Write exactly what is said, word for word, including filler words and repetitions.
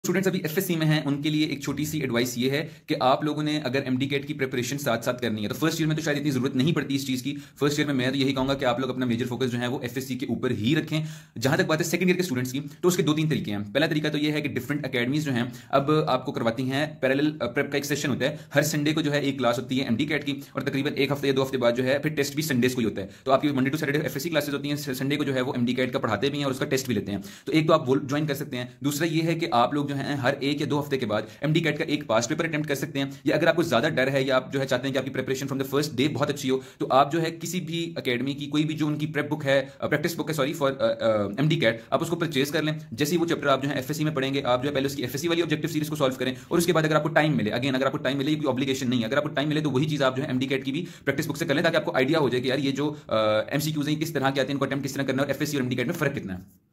Students अभी FSc में हैं उनके लिए एक छोटी सी एडवाइस ये है कि आप लोगों ने अगर एमडी कैट की प्रिपरेशन साथ साथ करनी है तो फर्स्ट ईयर में तो शायद इतनी जरूरत नहीं पड़ती इस चीज़ की। फर्स्ट ईयर में मैं तो यही कहूंगा कि आप लोग अपना मेजर फोकस जो है वो एफएससी के ऊपर ही रखें। जहां तक बात है सेकंड ईयर के स्टूडेंट्स की, तो उसके दो तीन तरीके हैं। पहला तरीका तो ये है कि डिफरेंट अकेडमीज जो हैं अब आपको करवाती हैं पैरेलल प्रेप का एक सेशन होता है। हर संडे को जो है एक क्लास होती है एमडी कैट की और तकरीबन एक हफ्ते या दो हफ्ते बाद जो है फिर टेस्ट भी संडेज को ही होता है। तो आपकी Monday to Saturday FSc classes होती हैं, संडे को जो है वो एमडी कैट का पढ़ाते भी हैं और उसका टेस्ट भी लेते हैं। तो एक तो आप वो ज्वाइन कर सकते हैं। दूसरा ये है कि आप लोग जो है हर एक या दो हफ्ते के बाद एमडी कैट का एक पास पेपर अटेम्प्ट कर सकते हैं। या अगर आपको ज्यादा डर है या आप जो है चाहते हैं कि आपकी preparation from the first day बहुत अच्छी हो, तो आप जो है किसी भी एकेडमी की कोई भी जो उनकी प्रेप बुक है, प्रैक्टिस बुक है सॉरी फॉर एमडी कैट, आप उसको परचेज कर लें। जैसे ही वो चैप्टर आप जो है एफएससी में पढ़ेंगे, आप जो है पहले उसकी एफएससी वाली ऑब्जेक्टिव सीरीज को सॉल्व करें और उसके बाद अगर आपको टाइम मिले, अगेन अगर आपको टाइम मिले, कोई ऑब्लिगेशन नहीं है, अगर आपको टाइम मिले तो वही चीज आप जो है एमडी कैट की भी प्रैक्टिस बुक से कर लें ताकि आपको आइडिया हो जाए कि यार ये जो एमसीक्यूज हैं किस तरह के आते हैं, इनको अटेम्प्ट किस तरह करना है और एफएससी और एमडी कैट में फर्क कितना है।